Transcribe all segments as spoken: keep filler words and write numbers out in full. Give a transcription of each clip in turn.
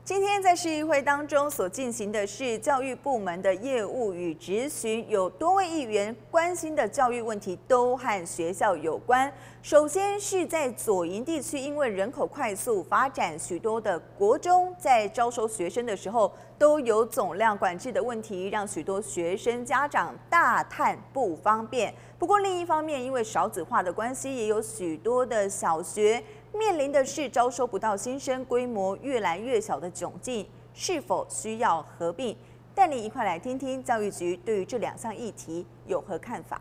今天在市议会当中所进行的是教育部门的业务与质询，有多位议员关心的教育问题都和学校有关。首先是在左营地区，因为人口快速发展，许多的国中在招收学生的时候都有总量管制的问题，让许多学生家长大叹不方便。不过另一方面，因为少子化的关系，也有许多的小学面临的是招收不到新生，规模越来越小的窘境，是否需要合并？带你一块来听听教育局对于这两项议题有何看法。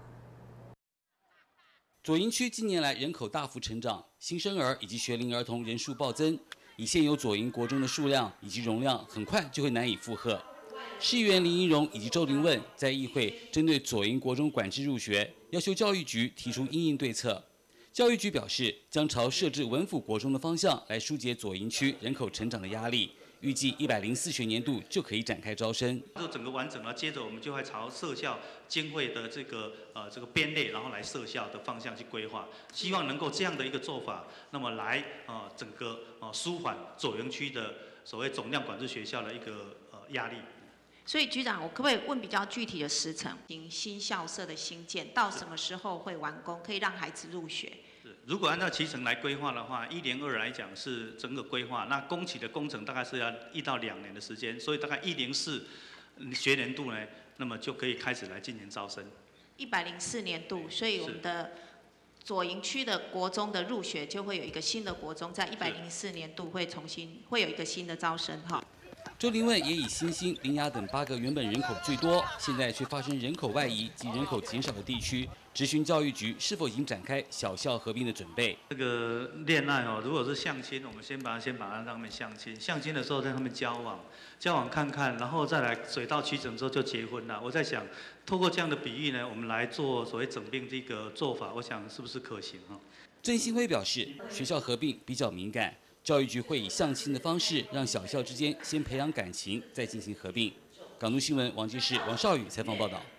左营区近年来人口大幅成长，新生儿以及学龄儿童人数暴增，以现有左营国中的数量以及容量，很快就会难以负荷。市议员林宜荣以及周林问在议会针对左营国中管制入学，要求教育局提出因应对策。教育局表示，将朝设置文府国中的方向来疏解左营区人口成长的压力，预计一百零四学年度就可以展开招生。 就整个完整了，接着我们就会朝设校经费的这个呃这个编列，然后来设校的方向去规划，希望能够这样的一个做法，那么来呃整个呃舒缓左营区的所谓总量管制学校的一个呃压力。 所以局长，我可不可以问比较具体的时程？新校舍的新建到什么时候会完工，可以让孩子入学？ 如果按照期程来规划的话，一零二来讲是整个规划，那工期的工程大概是要一到两年的时间，所以大概一零四学年度呢，那么就可以开始来进行招生。 一百零四年度，所以我们的左营区的国中的入学就会有一个新的国中，在一百零四年度会重新会有一个新的招生哈。 周林问也以新兴、林雅等八个原本人口最多，现在却发生人口外移及人口减少的地区，质询教育局是否已经展开小校合并的准备。 这个恋爱哦，如果是相亲，我们先把它先把它让他们相亲，相亲的时候让他们交往，交往看看，然后再来水到渠成之后就结婚了。我在想，透过这样的比喻呢，我们来做所谓整并这个做法，我想是不是可行哈？ 郑兴辉表示，学校合并比较敏感。教育局会以相亲的方式，让小校之间先培养感情，再进行合并。港都新闻王基士、王少宇采访报道。